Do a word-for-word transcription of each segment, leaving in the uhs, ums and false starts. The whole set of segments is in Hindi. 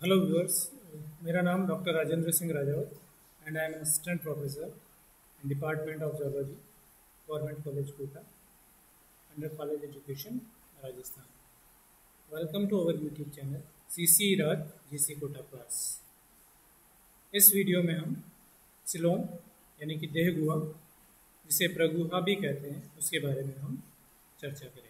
हेलो व्यूअर्स, मेरा नाम doctor Rajendra Singh Rajawat and I am assistant professor in department of zoology, government college Kota, under college education, Rajasthan. Welcome to our YouTube channel C C Raj ji C Kota class. इस वीडियो में हम सिलोम यानी कि देह गुहा, जिसे प्रगुहा भी कहते हैं, उसके बारे में हम चर्चा करेंगे।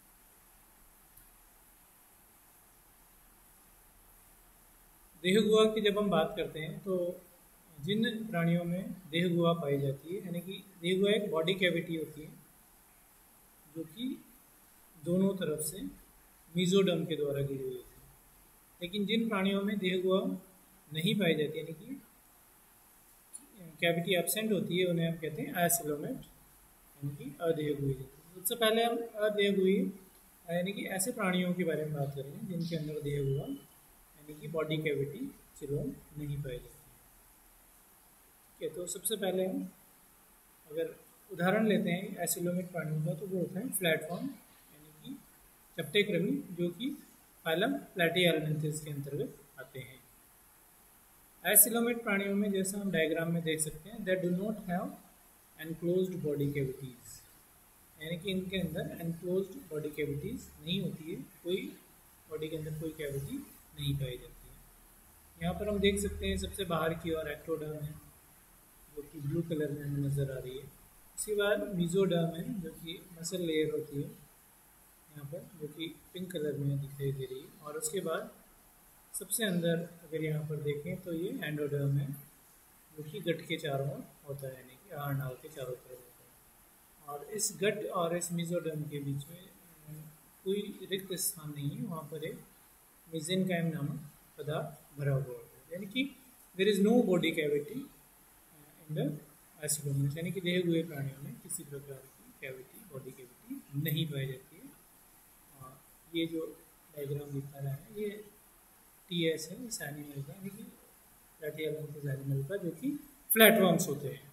देह गुहा की जब हम बात करते हैं तो जिन प्राणियों में देह गुहा पाई जाती है, यानी कि देह गुहा एक बॉडी कैविटी होती है जो कि दोनों तरफ से मीजोडर्म के द्वारा घिरी हुई होती है। लेकिन जिन प्राणियों में देह गुहा नहीं पाई जाती, यानी कि कैविटी एब्सेंट होती है, उन्हें हम कहते हैं एसिलोमेट, यानी कि अदेहगुही। सबसे पहले हम अदेहगुही यानी कि ऐसे प्राणियों के बारे में बात करेंगे जिनके अंदर देह गुहा यानी कि बॉडी कैविटी सिलोम नहीं पाई जाती। ठीक है, तो सबसे पहले हम अगर उदाहरण लेते हैं एसिलोमेट प्राणियों का, तो वो होता है प्लेटफॉर्म यानी कि चपटे कृमि, जो कि फाइलम प्लैटिहेल्मिन्थेस के अंतर्गत आते हैं। एसिलोमेट प्राणियों में, जैसा हम डायग्राम में देख सकते हैं, that do not have enclosed body cavities, यानी कि इनके अंदर एनक्लोज्ड बॉडी कैविटीज नहीं होती है, कोई बॉडी के अंदर कोई कैविटी नहीं पाई जाती है। यहाँ पर हम देख सकते हैं सबसे बाहर की ओर एक्टोडर्म है जो कि ब्लू कलर में हमें नज़र आ रही है। उसके बाद मीजोडर्म है जो कि मसल लेयर होती है यहाँ पर, जो कि पिंक कलर में दिखाई दे रही है। और उसके बाद सबसे अंदर अगर यहाँ पर देखें तो ये एंडोडर्म है जो कि गट के चारों ओर होता है, यानी कि आहार नाल के चारों तरफ होता है। और इस गट और इस मीजोडर्म के बीच में कोई रिक्त स्थान नहीं है, वहाँ पर एक मेसेनकाइम नामक पदार्थ भरा हुआ होता है, यानी कि there is no body cavity in the acoelomate, यानी कि देह हुए प्राणियों में किसी प्रकार की कैविटी बॉडी कैविटी नहीं पाई जाती है। और ये जो डायग्राम दिखा रहा है ये टी एस है इस एनिमल का, यानी कि प्लैटिहेल्मिन्थेस एनिमल का, जो कि फ्लैटवर्म्स होते हैं।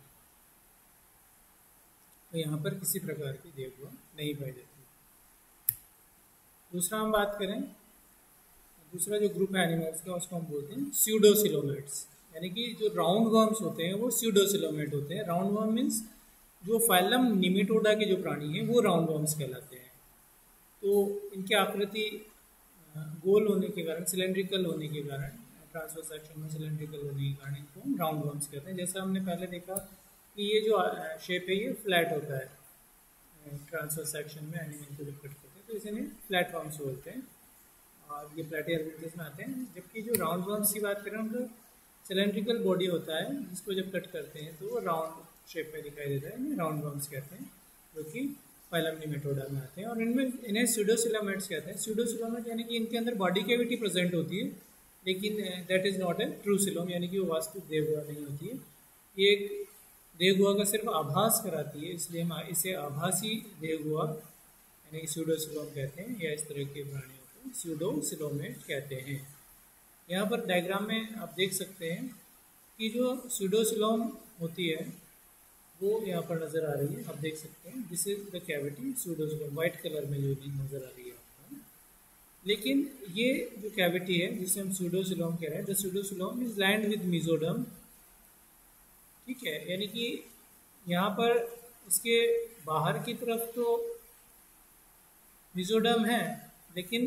तो यहाँ पर किसी प्रकार की देह गुहा नहीं पाई जाती। दूसरा हम बात करें, दूसरा जो ग्रुप है एनिमल्स का, उसको हम बोलते हैं स्यूडोसिलोमेट्स, यानी कि जो राउंड वर्म्स होते हैं वो स्यूडोसिलोमेट होते हैं। राउंड वर्म मीन्स जो फाइलम निमेटोडा के जो प्राणी हैं वो राउंड वर्म्स कहलाते हैं। तो इनकी आकृति गोल होने के कारण, सिलेंड्रिकल होने के कारण, ट्रांसवर्स सेक्शन में सिलेंड्रिकल होने के कारण इनको हम राउंड वर्म्स कहते हैं। जैसा हमने पहले देखा कि ये जो शेप है ये फ्लैट होता है ट्रांसवर्स सेक्शन में एनिमल को जब कट करते हैं, तो इसे फ्लैट वर्म्स बोलते हैं और ये प्लैटिहेल्मिन्थेस में आते हैं। जबकि जो राउंड वर्म्स की बात करें, उनका सिलेंड्रिकल बॉडी होता है जिसको जब कट करते हैं तो वो राउंड शेप में दिखाई देता है, इन्हें राउंड वर्म्स कहते हैं, जो कि फाइलम निमेटोडा में आते हैं। और इनमें इन्हें स्यूडोसिलोमेट्स कहते हैं। स्यूडोसिलोमेट यानी कि इनके अंदर बॉडी कैविटी प्रेजेंट होती है, लेकिन that is not a true coelom, यानी कि वो वास्तविक देह गुहा नहीं होती है। ये एक देह गुहा का सिर्फ आभास कराती है, इसलिए हम इसे आभासी देह गुहा यानी कि स्यूडोसिलोम कहते हैं, या इस तरह के प्राणियों स्यूडोसिलोमेट कहते हैं। यहाँ पर डायग्राम में आप देख सकते हैं कि जो स्यूडोसिलोम होती है वो यहाँ पर नज़र आ रही है, आप देख सकते हैं, this is the cavity pseudocoelom, white colour में जो नज़र आ रही है आपको। लेकिन ये जो कैविटी है जिसे हम स्यूडोसिलोम कह रहे हैं, the pseudocoelom is lined with mesoderm. ठीक है, यानी कि यहाँ पर इसके बाहर की तरफ तो मीजोडर्म है, लेकिन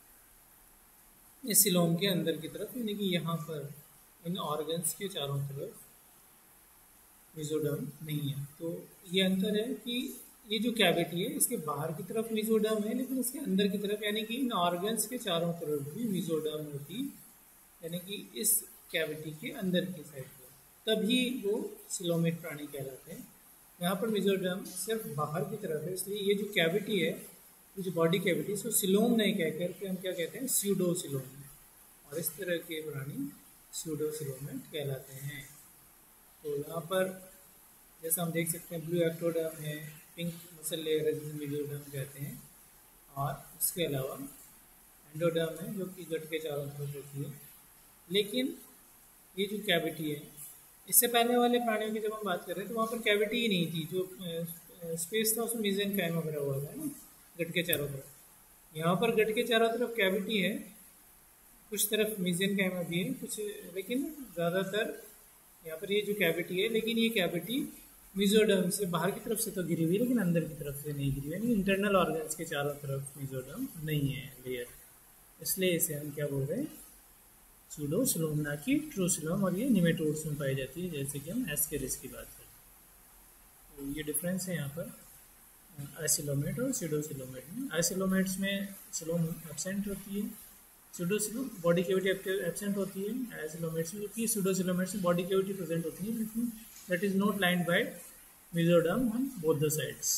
इस सिलोम के अंदर की तरफ, यानी कि यहाँ पर इन ऑर्गन्स के चारों तरफ मीजोडर्म नहीं है। तो ये अंतर है कि ये जो कैविटी है इसके बाहर की तरफ मीजोडर्म है, लेकिन इसके अंदर की तरफ, यानी कि इन ऑर्गन्स के चारों तरफ भी मीजोडर्म होती, यानी कि इस कैविटी के अंदर की साइड पर, तभी वो सिलोमेट प्राणी कहलाते हैं। यहाँ पर मीजोडर्म सिर्फ बाहर की तरफ है, इसलिए ये जो कैविटी है, जो बॉडी कैविटी, इसको सिलोम नहीं कह करके हम क्या कहते हैं, स्यूडोसिलोम। और इस तरह के प्राणी स्यूडोसिलोमेट कहलाते हैं। तो यहाँ पर जैसा हम देख सकते हैं ब्लू एक्टोडर्म है, पिंक मसल लेयर है जिसे मीजोडर्म कहते हैं, और उसके अलावा एंडोडर्म है जो कि गट के चारों तरफ होती है। लेकिन ये जो कैविटी है, इससे पहले वाले प्राणियों की जब हम बात कर रहे हैं तो वहाँ पर कैविटी ही नहीं थी, जो स्पेस था उसमें मेसेनकाइम भरा हुआ था ना गट के चारों तरफ। यहाँ पर गट के चारों तरफ कैविटी है, कुछ तरफ मीजेनकाइमा भी है कुछ, लेकिन ज़्यादातर यहाँ पर ये जो कैविटी है, लेकिन ये कैविटी मीजोडर्म से बाहर की तरफ से तो गिरी हुई है लेकिन अंदर की तरफ से नहीं गिरी हुई है, इंटरनल ऑर्गन्स के चारों तरफ मीजोडर्म नहीं है लेयर, इसलिए इसे हम क्या बोल रहे हैं, सूडोसिलोम, ना कि ट्रूसिलोम। और ये निमेटोड्स में पाई जाती है, जैसे कि हम एस्केरिस की बात करें। तो ये डिफरेंस है यहाँ पर आइसोलोमेट और सीडोसिलोमेट में। आइसोलोमेट्स में सिलोम एब्सेंट होती है, सूडोसिलोम बॉडी कैविटी एब्सेंट होती है आइसोलोमेट्स में, क्योंकि सूडोसिलोमेट्स में बॉडी कैविटी प्रेजेंट होती है लेकिन that is not lined by mesoderm on both the sides.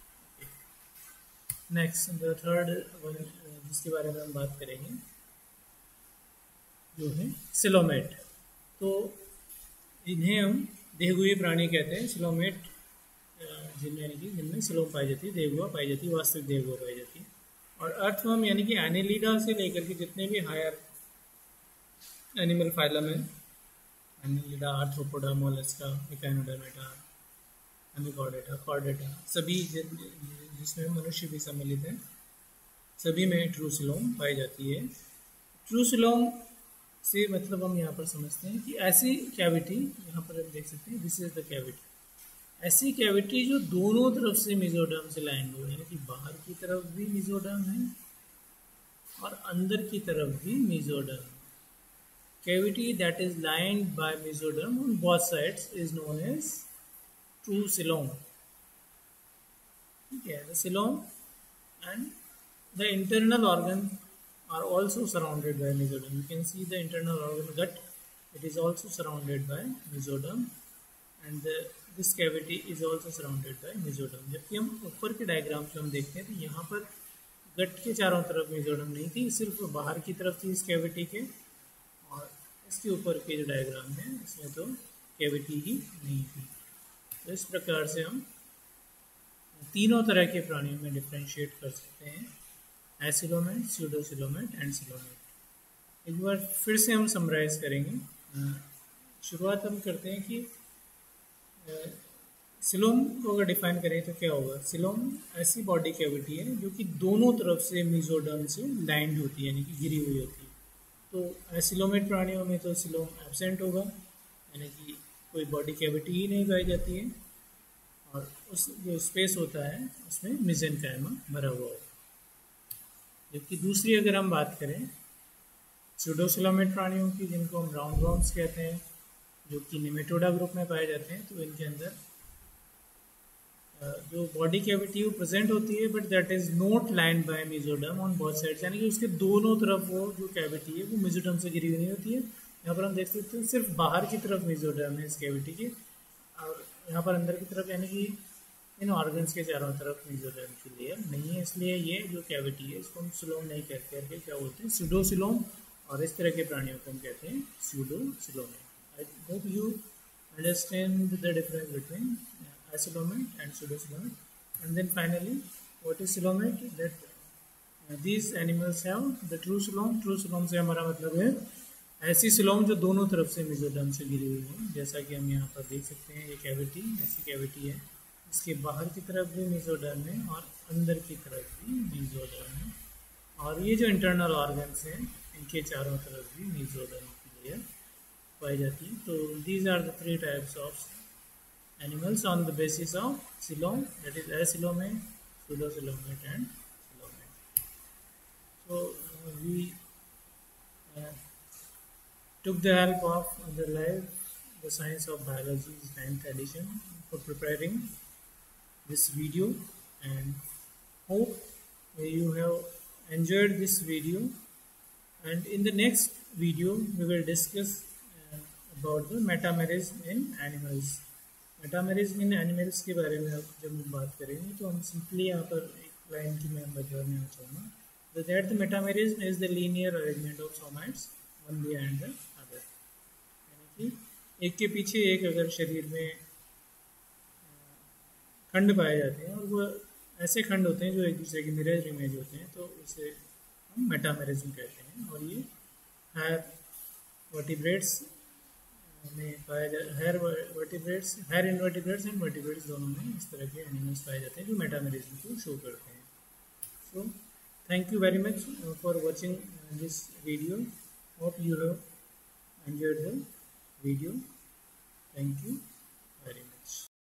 Next the third one जिसके बारे में हम बात करेंगे जो है सिलोमेट। तो इन्हें हम देहगुए प्राणी कहते हैं। सिलोमेट जिनमें यानी कि जिनमें सिलोम पाई जाती है, देहगुआ पाई जाती है, वास्तविक देहगुआ पाई जाती है। और अर्थवर्म यानी कि एनेलिडा से लेकर के जितने भी हायर एनिमल फाइलम है, Annelida, Arthropoda, Mollusca, Echinodermata, Hemichordata, Chordata, सभी जिसमें मनुष्य भी सम्मिलित है, सभी में ट्रूसिलोम पाई जाती है। ट्रूसिलोम से मतलब हम यहाँ पर समझते हैं कि ऐसी कैविटी, यहाँ पर हम देख सकते हैं दिस इज द कैविटी, ऐसी कैविटी जो दोनों तरफ से मेसोडर्म से लाइंड हो, यानी कि बाहर की तरफ भी मेसोडर्म है और अंदर की तरफ भी mesoderm. Cavity that is lined by mesoderm on both sides is known as true coelom. ठीक है, the coelom and the internal organ are also surrounded by mesoderm. You can see the internal organ gut, it is also surrounded by mesoderm and the, this cavity is also surrounded by mesoderm. जबकि हम ऊपर के डायग्राम से हम देखते हैं तो यहाँ पर गट के चारों तरफ मेसोडर्म नहीं थी, सिर्फ बाहर की तरफ थी इस कैविटी के, और इसके ऊपर के जो डायग्राम है इसमें तो कैविटी ही नहीं थी। तो इस प्रकार से हम तीनों तरह के प्राणियों में डिफ्रेंशिएट कर सकते हैं, एसिलोमेट, सूडोसिलोमेट एंड सिलोमेट। एक बार फिर से हम समराइज करेंगे। शुरुआत हम करते हैं कि सिलोम को अगर डिफाइन करें तो क्या होगा। सिलोम ऐसी बॉडी कैविटी है जो कि दोनों तरफ से मेसोडर्म से लाइंड होती है, यानी कि घिरी हुई होती है। तो एसिलोमेट प्राणियों में तो सिलोम एब्सेंट होगा, यानी कि कोई बॉडी कैविटी ही नहीं पाई जाती है, और उस जो स्पेस होता है उसमें मेसेनकाइमा भरा हुआ होगा। जबकि दूसरी अगर हम बात करें सूडोसिलोमेट प्राणियों की, जिनको हम राउंड वर्म्स कहते हैं, जो कि निमेटोडा ग्रुप में पाए जाते हैं, तो इनके अंदर जो बॉडी कैविटी वो प्रेजेंट होती है but that is not lined by mesoderm on both sides, यानी कि उसके दोनों तरफ वो जो कैविटी है वो मेसोडर्म से घिरी हुई नहीं होती है। यहाँ पर हम देख सकते हैं सिर्फ बाहर की तरफ मेसोडर्म है इस कैविटी के, और यहाँ पर अंदर की तरफ यानी कि इन ऑर्गन्स के चारों तरफ मेसोडर्म की लेयर नहीं है, इसलिए ये जो कैविटी है इसको हम सिलोम नहीं कहते हैं, क्या बोलते हैं, सूडोसिलोम। और इस तरह के प्राणियों को हम कहते हैं pseudocoelom. I hope you understand the difference between isolomate and pseudosilomate. And then finally, what is silomate? That uh, these animals have the true silom. True silom से हमारा मतलब है ऐसी सिलोम जो दोनों तरफ से मेसोडर्म से घिरी हुई है, जैसा कि हम यहाँ पर देख सकते हैं। ये कैविटी ऐसी कैविटी है इसके बाहर की तरफ भी मेसोडर्म है और अंदर की तरफ भी मेसोडर्म है, और ये जो इंटरनल ऑर्गन्स हैं इनके चारों तरफ भी मेसोडर्म की लेयर पाई जाती है। तो these are the three types of animals on the basis of silom, that is asilomate, pseudosilomate and silomate. So uh, we uh, took the help of the live the science of biology's ninth edition for preparing this video, and hope you have enjoyed this video. And in the next video we will discuss uh, about the metamerism in animals. Metamerism in animals के बारे में अब जब हम बात करेंगे तो हम सिंपली यहाँ पर एक लाइन की मैं बताना चाहूँगा, that the metamerism is the linear arrangement of somites one behind the other, यानी कि एक के पीछे एक अगर शरीर में खंड पाए जाते हैं और वो ऐसे खंड होते हैं जो एक दूसरे के मिरर इमेज होते हैं, तो उसे हम मेटामेरिज्म कहते हैं। और ये हायर वर्टिब्रेट्स में पाया जाता, higher vertebrates, higher invertebrates and vertebrates दोनों में इस तरह के एनिमल्स पाए जाते हैं जो मेटामेरिज्म को शो करते हैं। So thank you very much for watching this video. Hope you have enjoyed the video. Thank you.